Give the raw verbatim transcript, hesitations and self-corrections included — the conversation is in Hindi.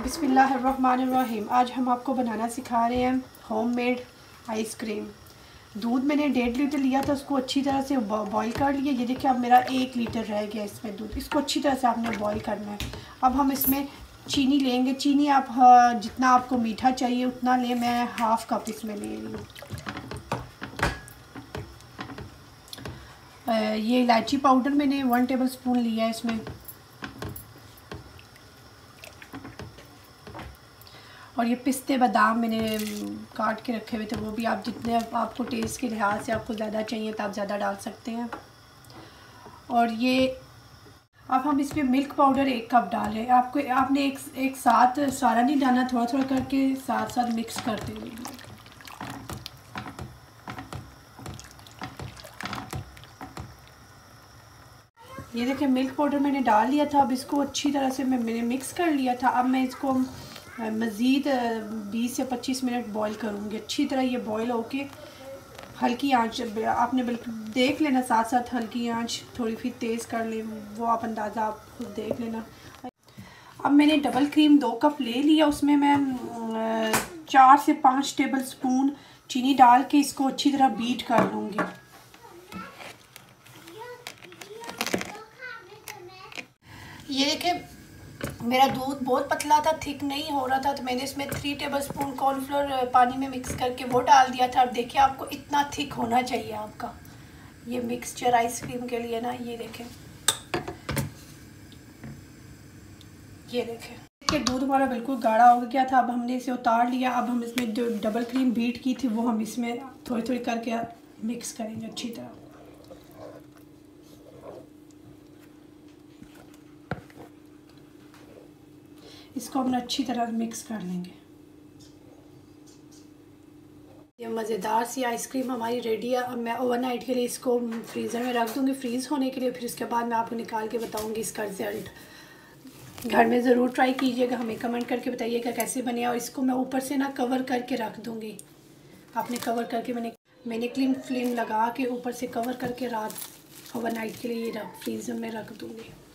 बिस्मिल्लाहिर्रहमानिर्रहीम। आज हम आपको बनाना सिखा रहे हैं होममेड आइसक्रीम। दूध मैंने डेढ़ लीटर लिया था, उसको अच्छी तरह से बॉईल कर लिया। ये देखिए अब मेरा एक लीटर रह गया इसमें दूध। इसको अच्छी तरह से आपने बॉईल करना है। अब हम इसमें चीनी लेंगे। चीनी आप जितना आपको मीठा चाहिए उतना लें। मैं हाफ़ कप इसमें ले रही हूँ। ये इलायची पाउडर मैंने वन टेबल स्पून लिया है इसमें। और ये पिस्ते बादाम मैंने काट के रखे हुए थे, वो भी आप जितने आपको टेस्ट के लिहाज से आपको ज़्यादा चाहिए तो आप ज़्यादा डाल सकते हैं। और ये अब हम इसमें मिल्क पाउडर एक कप डालें। आपको आपने एक एक साथ सारा नहीं डालना, थोड़ा थोड़ा करके साथ साथ मिक्स करते हुए। ये देखिए मिल्क पाउडर मैंने डाल लिया था। अब इसको अच्छी तरह से मैं मैंने मिक्स कर लिया था। अब मैं इसको मज़ीद बीस या पच्चीस मिनट बॉईल करूँगी। अच्छी तरह ये बॉईल होके हल्की आंच आपने बिल्कुल देख लेना, साथ साथ हल्की आंच थोड़ी फिर तेज़ कर ले, वो आप अंदाज़ा आप खुद देख लेना। अब मैंने डबल क्रीम दो कप ले लिया। उसमें मैं चार से पाँच टेबल स्पून चीनी डाल के इसको अच्छी तरह बीट कर लूँगी। ये देखिए मेरा दूध बहुत पतला था, थिक नहीं हो रहा था, तो मैंने इसमें थ्री टेबल स्पून कॉर्नफ्लोर पानी में मिक्स करके वो डाल दिया था। अब देखिए आपको इतना थिक होना चाहिए आपका ये मिक्सचर आइसक्रीम के लिए ना। ये देखें, ये देखें देखिए दूध हमारा बिल्कुल गाढ़ा हो गया था। अब हमने इसे उतार लिया। अब हम इसमें जो डबल क्रीम बीट की थी वो हम इसमें थोड़ी थोड़ी करके मिक्स करेंगे अच्छी तरह। इसको हम अच्छी तरह मिक्स कर लेंगे। ये मज़ेदार सी आइसक्रीम हमारी रेडी है। अब मैं ओवरनाइट के लिए इसको फ्रीज़र में रख दूँगी फ्रीज़ होने के लिए। फिर उसके बाद मैं आपको निकाल के बताऊँगी इसका रिज़ल्ट। घर में ज़रूर ट्राई कीजिएगा, हमें कमेंट करके बताइएगा कैसे बने। और इसको मैं ऊपर से ना कवर करके रख दूँगी। आपने कवर करके मैंने मैंने क्लीन फ्लेम लगा के ऊपर से कवर करके रात ओवरनाइट के लिए ये रख फ्रीज़र में रख दूँगी।